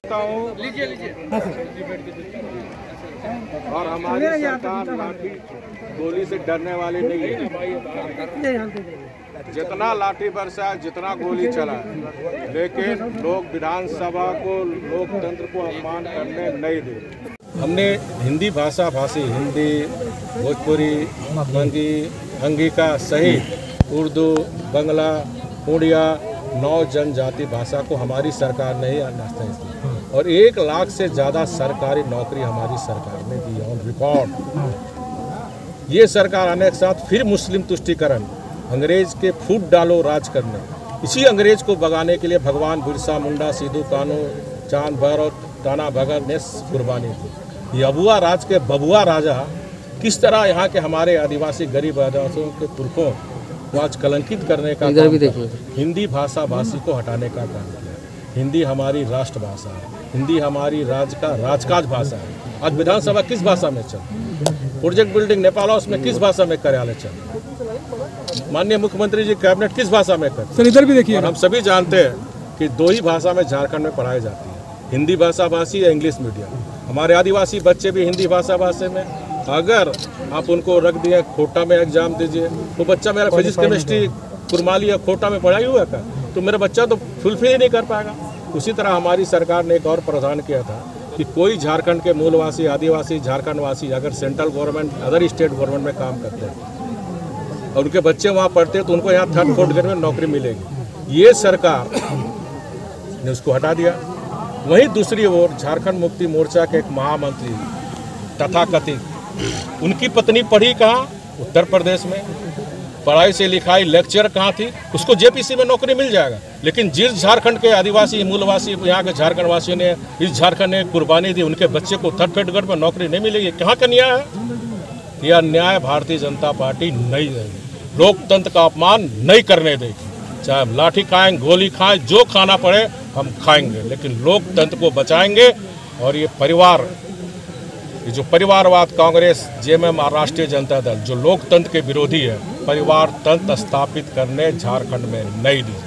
और हमारी सरकार लाठी गोली से डरने वाली नहीं है। जितना लाठी बरसा, जितना गोली चला, लेकिन लोग विधानसभा को, लोकतंत्र को अपमान करने नहीं दे। हमने हिंदी भाषी हिंदी, भोजपुरी, अंगिका सहित उर्दू, बंगला, उड़िया 9 जनजाति भाषा को हमारी सरकार ने ही नाश्ता दी और 1 लाख से ज़्यादा सरकारी नौकरी हमारी सरकार ने दी ऑन रिकॉर्ड। ये सरकार आने के साथ फिर मुस्लिम तुष्टीकरण, अंग्रेज के फूट डालो राज करने, इसी अंग्रेज को भगाने के लिए भगवान बिरसा मुंडा, सिद्धू कानू, चांद भैरव, टाना भगत ने कुर्बानी दी। ये अबुआ राज के बबुआ राजा किस तरह यहाँ के हमारे आदिवासी गरीब आदिवासियों के पुरखों को आज कलंकित करने का काम किया। हिंदी भाषी को हटाने का काम किया। हिंदी हमारी राष्ट्रभाषा है, हिंदी हमारी राजकाज भाषा है। आज विधानसभा किस भाषा में चल, प्रोजेक्ट बिल्डिंग नेपाल हाउस में किस भाषा में कार्यालय चल, माननीय मुख्यमंत्री जी कैबिनेट किस भाषा में कर। सर इधर भी देखिए, हम सभी जानते हैं कि 2 ही भाषा में झारखंड में पढ़ाई जाती है, हिंदी भाषी या इंग्लिश मीडियम। हमारे आदिवासी बच्चे भी हिंदी भाषा में, अगर आप उनको रख दिए खोटा में एग्जाम दीजिए, तो बच्चा मेरा फिजिक्स केमिस्ट्री कुरमाली या खोटा में पढ़ाई हुआ था, तो मेरा बच्चा तो फुलफिल ही नहीं कर पाएगा। उसी तरह हमारी सरकार ने एक और प्रावधान किया था कि कोई झारखंड के मूलवासी, आदिवासी, झारखंडवासी अगर central government, other state government में काम करते हैं और उनके बच्चे वहाँ पढ़ते हैं, तो उनको यहाँ 3rd 4th ग्रेड में नौकरी मिलेगी। ये सरकार ने उसको हटा दिया। वहीं दूसरी ओर झारखंड मुक्ति मोर्चा के एक महामंत्री तथाकथित, उनकी पत्नी पढ़ी कहाँ? उत्तर प्रदेश में। पढ़ाई से लिखाई लेक्चर कहाँ थी? उसको जेपीसी में नौकरी मिल जाएगा। लेकिन जिस झारखंड के आदिवासी मूलवासी यहाँ के झारखंड वासियों ने, इस झारखंड ने कुर्बानी दी, उनके बच्चे को 3rd 4th ग्रेड में नौकरी नहीं मिलेगी। कहाँ का न्याय है? यह न्याय भारतीय जनता पार्टी नहीं देगी। लोकतंत्र का अपमान नहीं करने देगी। चाहे हम लाठी खाएं, गोली खाएं, जो खाना पड़े हम खाएंगे, लेकिन लोकतंत्र को बचाएंगे। और ये जो परिवारवाद कांग्रेस, जेएमएम और राष्ट्रीय जनता दल जो लोकतंत्र के विरोधी है, परिवार तंत्र स्थापित करने झारखंड में नहीं दी।